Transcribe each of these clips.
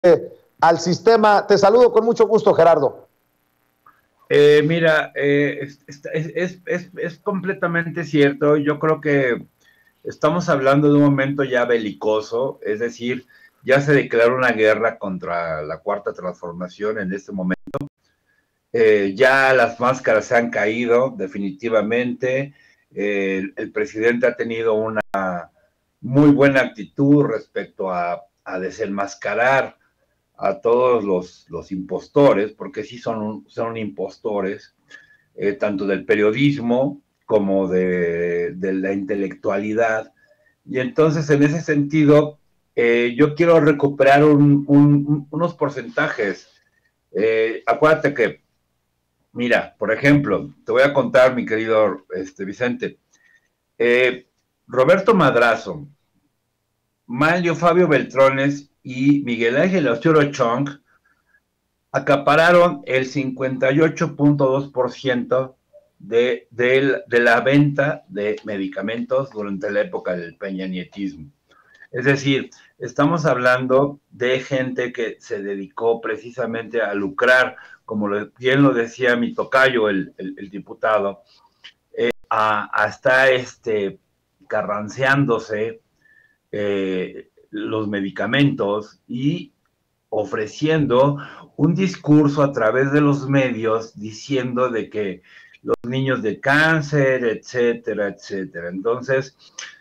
al sistema. Te saludo con mucho gusto, Gerardo. Mira, es completamente cierto. Yo creo que estamos hablando de un momento ya belicoso, es decir, ya se declaró una guerra contra la Cuarta Transformación en este momento. Ya las máscaras se han caído definitivamente. El presidente ha tenido una muy buena actitud respecto a desenmascarar a todos los impostores, porque sí son impostores, tanto del periodismo como de la intelectualidad. Y entonces, en ese sentido, yo quiero recuperar unos porcentajes. Acuérdate que, mira, por ejemplo, te voy a contar, mi querido Vicente, eh, Roberto Madrazo, Manlio Fabio Beltrones y Miguel Ángel Osorio Chong acapararon el 58.2% de la venta de medicamentos durante la época del peñanietismo. Es decir, estamos hablando de gente que se dedicó precisamente a lucrar, como bien lo decía mi tocayo, el diputado, a estar carranceándose los medicamentos y ofreciendo un discurso a través de los medios diciendo de que los niños de cáncer, etcétera, etcétera. Entonces,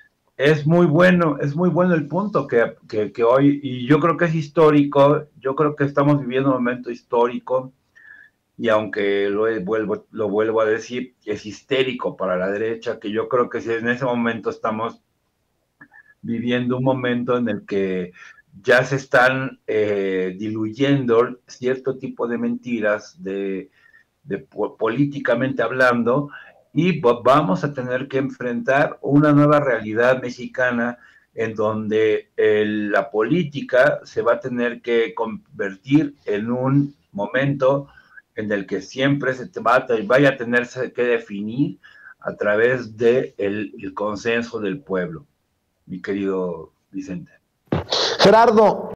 es muy bueno el punto que hoy, y yo creo que es histórico, yo creo que estamos viviendo un momento histórico, y aunque lo vuelvo a decir, es histérico para la derecha, que yo creo que si en ese momento estamos viviendo un momento en el que ya se están diluyendo cierto tipo de mentiras políticamente hablando, y vamos a tener que enfrentar una nueva realidad mexicana en donde la política se va a tener que convertir en un momento en el que siempre vaya a tener que definir a través del el consenso del pueblo, mi querido Vicente. Gerardo,